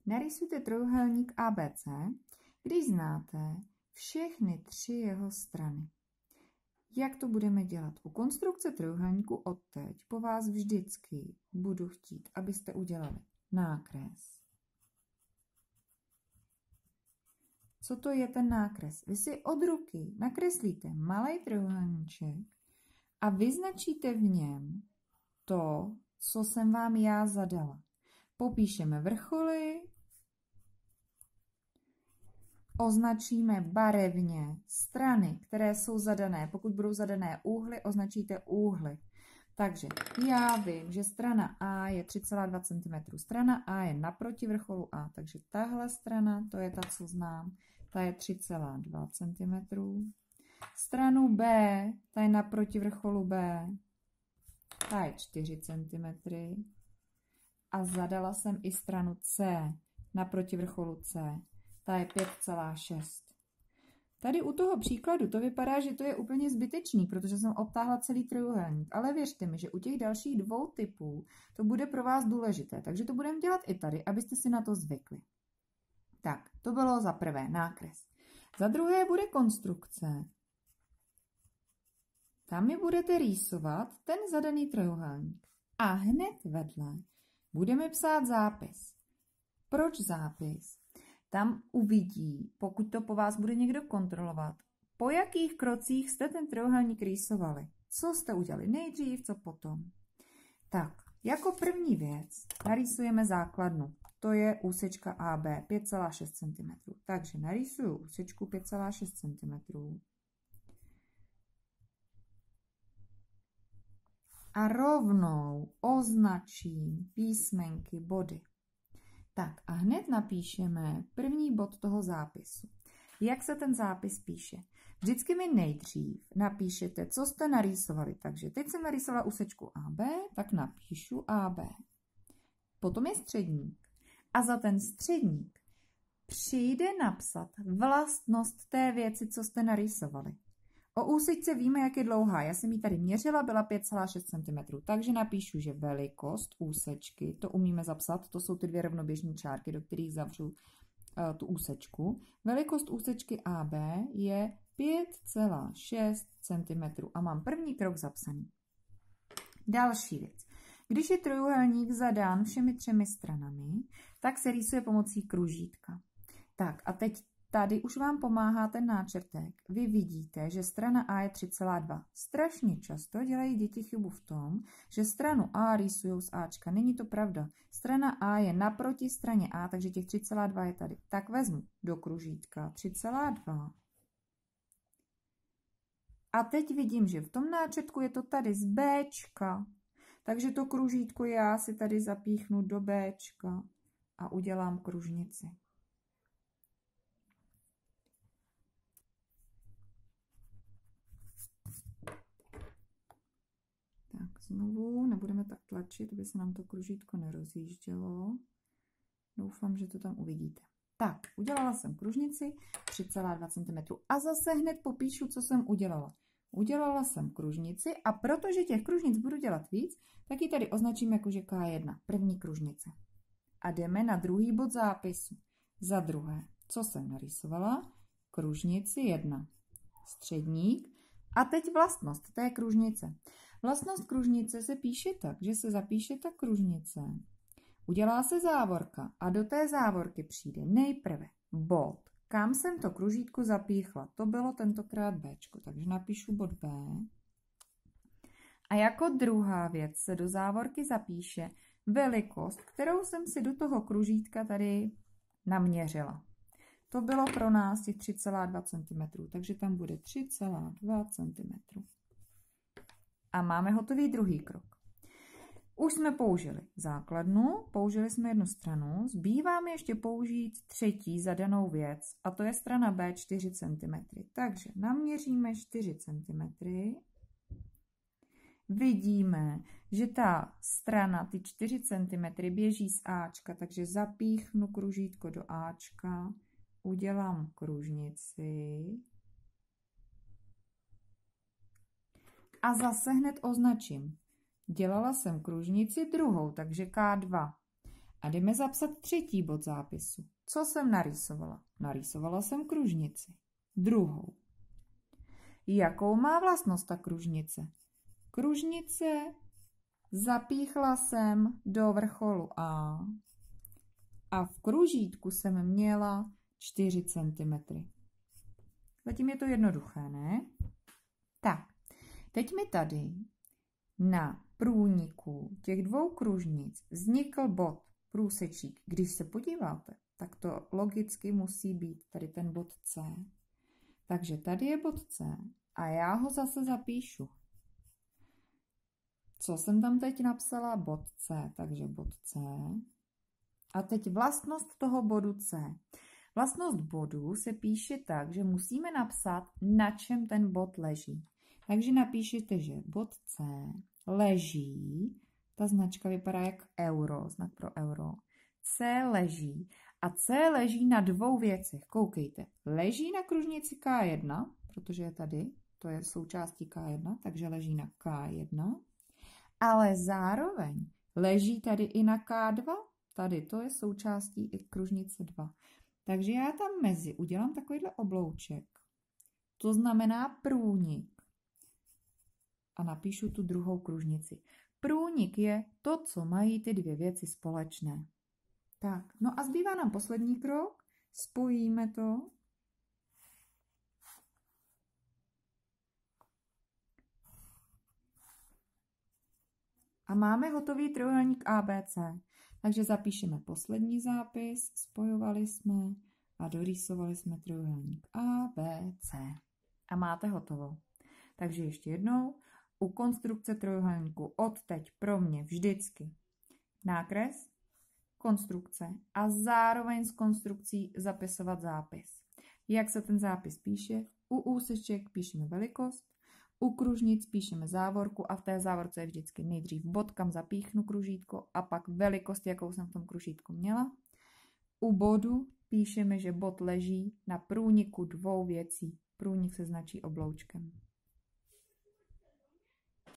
Narysujte trojúhelník ABC, když znáte všechny 3 jeho strany. Jak to budeme dělat? U konstrukce trojúhelníku odteď po vás vždycky budu chtít, abyste udělali nákres. Co to je ten nákres? Vy si od ruky nakreslíte malý trojúhelníček a vyznačíte v něm to, co jsem vám já zadala. Popíšeme vrcholy, označíme barevně strany, které jsou zadané. Pokud budou zadané úhly, označíte úhly. Takže já vím, že strana A je 3,2 cm. Strana A je naproti vrcholu A, takže tahle strana, to je ta, co znám, ta je 3,2 cm. Stranu B, ta je naproti vrcholu B, ta je 4 cm. A zadala jsem i stranu C, naproti vrcholu C, ta je 5,6. Tady u toho příkladu to vypadá, že to je úplně zbytečný, protože jsem obtáhla celý trojúhelník, ale věřte mi, že u těch dalších 2 typů to bude pro vás důležité, takže to budeme dělat i tady, abyste si na to zvykli. Tak, to bylo za prvé nákres. Za druhé bude konstrukce. Tam mi budete rýsovat ten zadaný trojúhelník. A hned vedle budeme psát zápis. Proč zápis? Tam uvidí, pokud to po vás bude někdo kontrolovat, po jakých krocích jste ten trojúhelník rýsovali. Co jste udělali nejdřív, co potom. Tak, jako první věc narýsujeme základnu. To je úsečka AB 5,6 cm. Takže narýsuju úsečku 5,6 cm. A rovnou označím písmenky, body. Tak a hned napíšeme první bod toho zápisu. Jak se ten zápis píše? Vždycky mi nejdřív napíšete, co jste narýsovali. Takže teď jsem narýsovala úsečku AB, tak napíšu AB. Potom je středník. A za ten středník přijde napsat vlastnost té věci, co jste narýsovali. O úsečce víme, jak je dlouhá. Já jsem ji tady měřila, byla 5,6 cm. Takže napíšu, že velikost úsečky, to umíme zapsat, to jsou ty 2 rovnoběžné čárky, do kterých zavřu tu úsečku. Velikost úsečky AB je 5,6 cm a mám první krok zapsaný. Další věc. Když je trojúhelník zadán všemi 3 stranami, tak se rýsuje pomocí kružítka. Tak a teď tady už vám pomáhá ten náčrtek. Vy vidíte, že strana A je 3,2. Strašně často dělají děti chybu v tom, že stranu A rýsujou z Ačka. Není to pravda. Strana A je naproti straně A, takže těch 3,2 je tady. Tak vezmu do kružítka 3,2. A teď vidím, že v tom náčrtku je to tady z Bčka. Takže to kružítko já si tady zapíchnu do Bčka a udělám kružnici. Tak znovu, nebudeme tak tlačit, aby se nám to kružítko nerozjíždělo. Doufám, že to tam uvidíte. Tak, udělala jsem kružnici 3,2 cm a zase hned popíšu, co jsem udělala. Udělala jsem kružnici a protože těch kružnic budu dělat víc, tak ji tady označím jako že K1, první kružnice. A jdeme na druhý bod zápisu. Za druhé, co jsem narýsovala? Kružnici 1. Středník. A teď vlastnost té kružnice. Vlastnost kružnice se píše tak, že se zapíše ta kružnice. Udělá se závorka a do té závorky přijde nejprve bod. Kam jsem to kružítko zapíchla? To bylo tentokrát Bčko, takže napíšu bod B. A jako druhá věc se do závorky zapíše velikost, kterou jsem si do toho kružítka tady naměřila. To bylo pro nás těch 3,2 cm, takže tam bude 3,2 cm. A máme hotový druhý krok. Už jsme použili základnu, použili jsme jednu stranu, zbývá mi ještě použít třetí zadanou věc, a to je strana B 4 cm. Takže naměříme 4 cm. Vidíme, že ta strana, ty 4 cm, běží z Ačka, takže zapíchnu kružítko do Ačka, udělám kružnici a zase hned označím. Dělala jsem kružnici druhou, takže K2. A jdeme zapsat třetí bod zápisu. Co jsem narýsovala? Narýsovala jsem kružnici. Druhou. Jakou má vlastnost ta kružnice? Kružnice zapíchla jsem do vrcholu a v kružítku jsem měla 4 cm. Zatím je to jednoduché, ne? Tak, teď mi tady na průniku těch dvou kružnic vznikl bod, průsečík. Když se podíváte, tak to logicky musí být tady ten bod C. Takže tady je bod C a já ho zase zapíšu. Co jsem tam teď napsala? Bod C, takže bod C. A teď vlastnost toho bodu C. Vlastnost bodu se píše tak, že musíme napsat, na čem ten bod leží. Takže napíšete, že bod C leží, ta značka vypadá jak euro, znak pro euro. C leží a C leží na dvou věcech. Koukejte, leží na kružnici K1, protože je tady, to je součástí K1, takže leží na K1, ale zároveň leží tady i na K2, tady to je součástí i kružnice 2. Takže já tam mezi udělám takovýhle oblouček, to znamená průnik a napíšu tu druhou kružnici. Průnik je to, co mají ty dvě věci společné. Tak, no a zbývá nám poslední krok, spojíme to. A máme hotový trojúhelník ABC. Takže zapíšeme poslední zápis, spojovali jsme a dorýsovali jsme trojúhelník ABC. A máte hotovo. Takže ještě jednou, u konstrukce trojúhelníku odteď pro mě vždycky nákres, konstrukce a zároveň s konstrukcí zapisovat zápis. Jak se ten zápis píše? U úseček píšeme velikost, u kružnic píšeme závorku a v té závorce je vždycky nejdřív bod, kam zapíchnu kružítko a pak velikost, jakou jsem v tom kružítku měla. U bodu píšeme, že bod leží na průniku dvou věcí. Průnik se značí obloučkem.